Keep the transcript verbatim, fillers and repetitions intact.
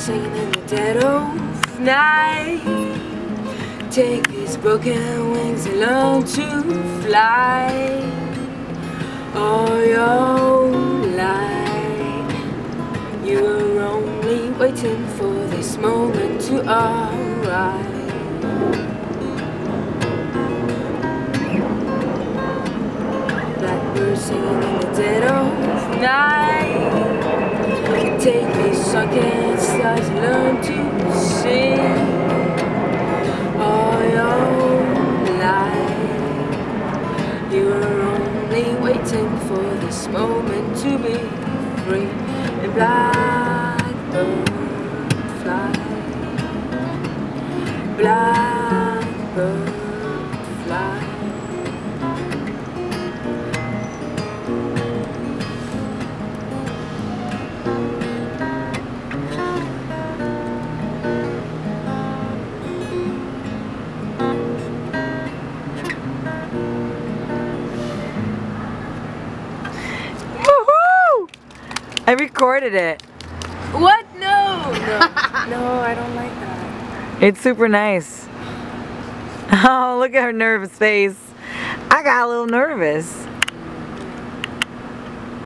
singing in the dead of night. Take these broken wings and learn to fly. All your life you were only waiting for this moment to arrive. Blackbird singing in the dead of night. Take these sunken stars and learn to sing. All your life you were only waiting for this moment to be free. And blackbird fly, blackbird fly. I recorded it. What? No, no, no, I don't like that. It's super nice. Oh, look at her nervous face. I got a little nervous.